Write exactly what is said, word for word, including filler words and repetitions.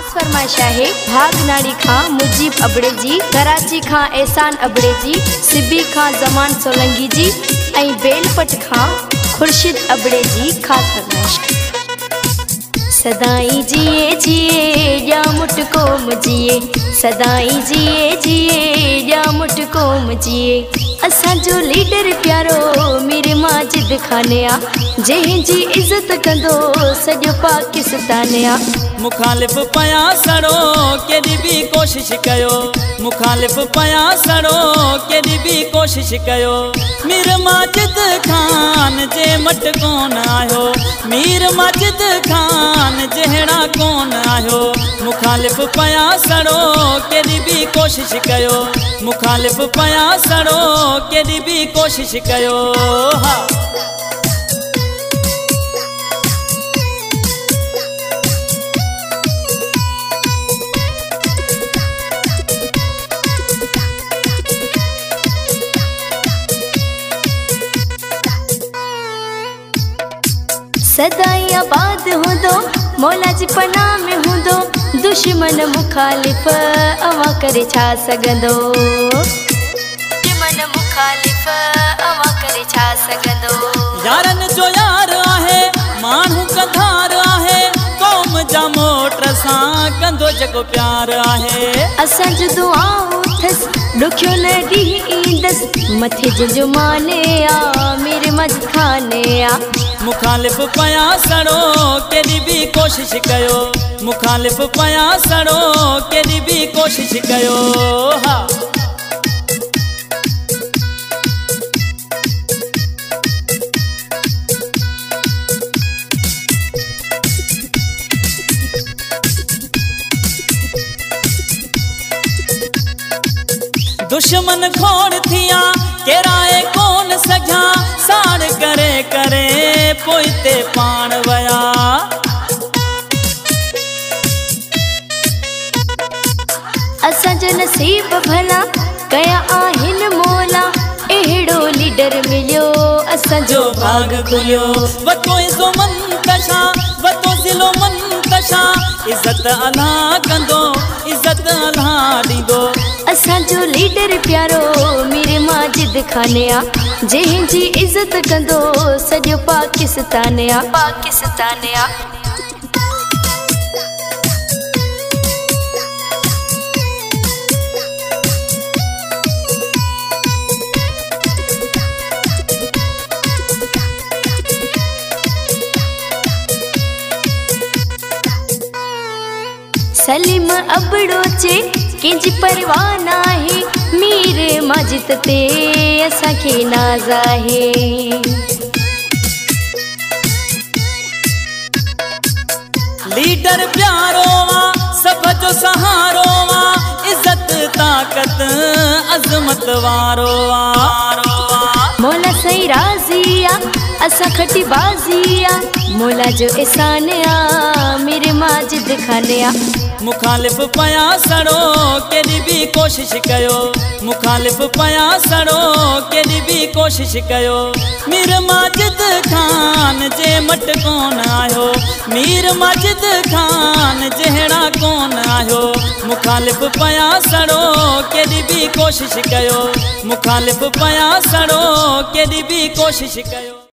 खास फरमाइश है भागनाड़ी खां मुजीब अबड़े जी, कराची खां एहसान अबड़े जी, सिबी खां जमान सोलंगी जी, ऐं बेलपट खां खुर्शीद अबड़े जी खास फरमाइश। सदाई जिए जिए या मुठ कोम जिए, सदाई जिए जिए या मुठ कोम जिए। असांजो लीडर प्यारो मीर माजिद खानिया, जंहिंजी इज़त कंदो सॼो पाकिस्तान आ। मुखालिफ़ पया सड़ो केॾी बि कोशिश कयो, मुखालिफ़ पया सड़ो केॾी बि कोशिश कयो। मीर माजिद खान जे मट कोन आयो, मीर माजिद खान जहिड़ा कोन आयो। मुखालिफ़ पया सड़ो केॾी बि कोशिश कयो, मुखालिफ़ पया सड़ो केॾी बि कोशिश कयो। हा सदाई आबाद हूंदो मौला जी पनाह में हूंदो, दुश्मन मुखालिफ़ अवा करे छा सघंदो, दुश्मन मुखालिफ़ अवा करे छा सघंदो। यारनि जो यार आहे माण्हू कंधार आहे, क़ौम जा मोट सां कंदो जेको प्यार आहे। असांजो दुआऊं अथसि ॾुखियो न ॾींहुं ईंदसि, मथे जंहिंजो माने आ मीर माजिद खाने आ। मुखालिफ़ पया सड़ो केॾी बि कोशिश कयो, मुखालिफ़ पया सड़ो केॾी बि कोशिश कयो। हा दुश्मन खोड़ थिया केराए कोन सघिया, साड़ करे करे पोइते पाण वया। असांजो नसीब भला कया आहिनि मौला, अहिड़ो लीडर मिलियो असांजो भाग खुलियो। वतो इज़ो मंतशा वतो ज़िलो मंतशा, इज़त अल्लाह कंदो इज़त अल्लाह ॾींदो। असांजो लीडर प्यारो मीर माजिद खानिया, जंहिंजी इज़त कंदो सॼो पाकिस्तान आ, पाकिस्तान आ। सलीम अबड़ो चे कंहिंजी परवाह नाहे, मीर माजिद ते असांखे नाज़ आहे। लीडर प्यारो आ सभ जो सहारो आ, इज़त ताक़त अज़मत वारो आ। मौला सही राज़ी आ असां खटी बाज़ी आ, मौला जो एहसान आ मीर माजिद खाने आ। मुखालिफ़ पया सड़ो केॾी बि कोशिश कयो, मुखालिफ़ पया सड़ो केॾी बि कोशिश कयो। मीर माजिद खान जे मट कोन आयो, मीर माजिद खान जहिड़ा कोन आयो। मुखालिफ़ पया सड़ो केॾी बि कोशिश कयो, मुखालिफ़ पया सड़ो केॾी बि कोशिश कयो।